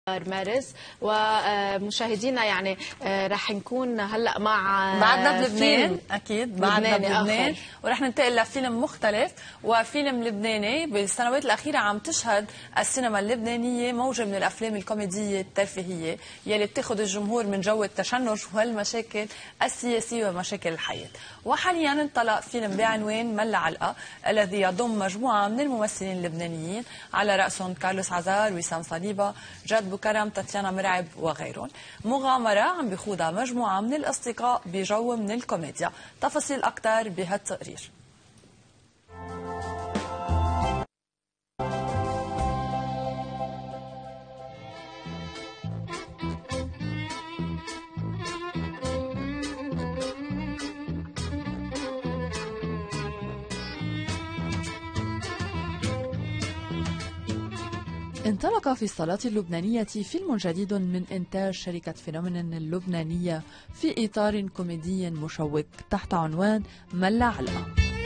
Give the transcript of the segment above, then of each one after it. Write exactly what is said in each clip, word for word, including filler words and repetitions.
مارس. ومشاهدينا يعني رح نكون هلا مع بعدنا بلبنان، اكيد بعدنا بلبنان، ورح ننتقل لفيلم مختلف، وفيلم لبناني بالسنوات الاخيره عم تشهد السينما اللبنانيه موجه من الافلام الكوميديه الترفيهيه يلي بتاخذ الجمهور من جو التشنج والمشاكل السياسيه ومشاكل الحياه. وحاليا انطلق فيلم بعنوان ملا علقه الذي يضم مجموعه من الممثلين اللبنانيين على راسهم كارلوس عزار، وسام صليبه، جاد بوكرم، تاتيانا مرعب وغيرهم. مغامرة عم بيخوضها مجموعة من الأصدقاء بجو من الكوميديا. تفاصيل أكثر بهالتقرير. انطلق في الصالات اللبنانية فيلم جديد من إنتاج شركة فينومين اللبنانية في إطار كوميدي مشوق تحت عنوان ملا علقة.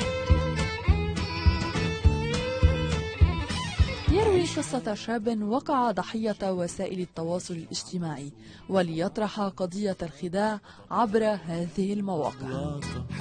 يروي قصة شاب وقع ضحية وسائل التواصل الاجتماعي وليطرح قضية الخداع عبر هذه المواقع.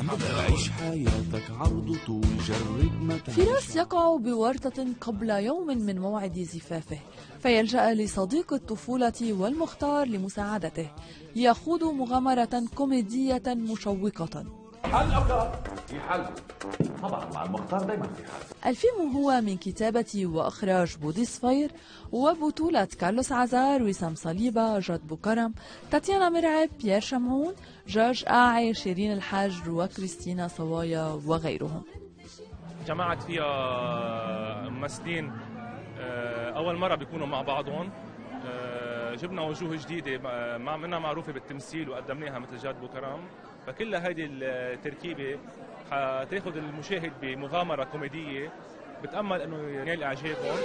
فراس يقع بورطة قبل يوم من موعد زفافه، فيلجأ لصديق الطفولة والمختار لمساعدته. يخوض مغامرة كوميدية مشوقة. حل أبدا في حل طبعا، مع المختار دايما في حل. الفيلم هو من كتابة وإخراج بودي صفير، وبطولة كارلوس عزار، وسام صليبة، جاد بوكرم، تاتيانا مرعب، بيير شمعون، جورج آعي، شيرين الحاج، وكريستينا صوايا وغيرهم. جماعة فيها ممثلين أول مرة بيكونوا مع بعضهم. جبنا وجوه جديدة منها معروفة بالتمثيل وقدمناها مثل جاد بوكرم، فكل هذه التركيبة حتاخذ المشاهد بمغامرة كوميدية بتأمل انه ينال اعجابهم.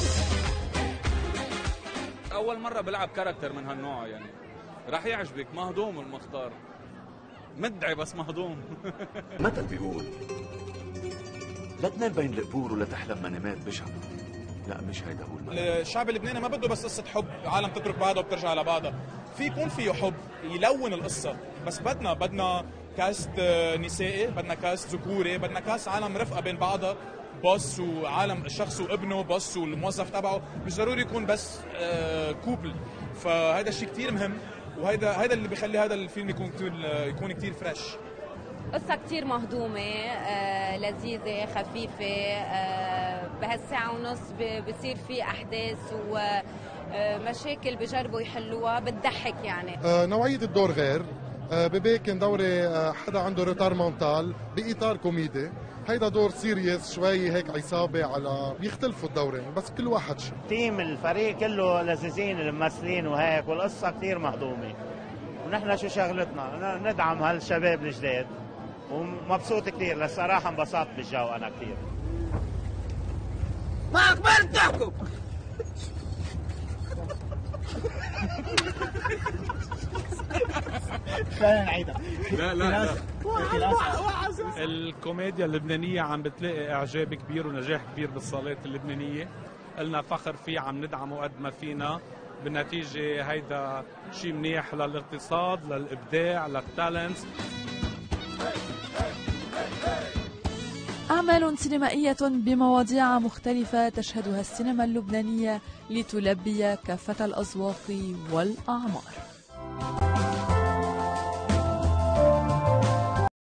أول مرة بلعب كاركتر من هالنوع، يعني راح يعجبك. مهضوم المختار، مدعي بس مهضوم. مثل بيقول لا تنال بين القبور ولا تحلم منامات بشعة. لا مش هيدا هو المعنى. الشعب اللبناني ما بده بس قصة حب عالم تترك بعضها وبترجع لبعضها، في يكون فيه حب يلون القصة، بس بدنا بدنا كاست نسائي، بدنا كاست ذكوري، بدنا كاست عالم رفقة بين بعضها، بوس وعالم الشخص وابنه، بوس والموظف تبعه، مش ضروري يكون بس كوبل. فهذا الشيء كثير مهم، وهيدا هيدا اللي بيخلي هذا الفيلم يكون يكون كثير فريش. قصة كتير مهضومة، آه، لذيذة، خفيفة، آه، بهالساعة ونص بصير في أحداث ومشاكل بجربوا يحلوها، بتضحك يعني. آه، نوعية الدور غير، آه، بيبي كان دوري آه، حدا عنده ريتار مونتال بإطار كوميدي. هيدا دور سيريس شوي هيك عصابة، على بيختلفوا الدورين بس كل واحد شيء. تيم الفريق كله لذيذين الممثلين وهيك، والقصة كتير مهضومة، ونحن شو شغلتنا ندعم هالشباب الجداد، ومبسوط كثير. للصراحة انبسطت بالجو أنا كثير. ما قبلت تحكم. خلينا نعيدها. لا لا لا. الكوميديا اللبنانية عم بتلاقي إعجاب كبير ونجاح كبير بالصالات اللبنانية. قلنا فخر فيه، عم ندعمه قد ما فينا. بالنتيجة هيدا شيء منيح للاقتصاد، للإبداع، للتالنتس. أعمال سينمائية بمواضيع مختلفة تشهدها السينما اللبنانية لتلبي كافة الأذواق والأعمار.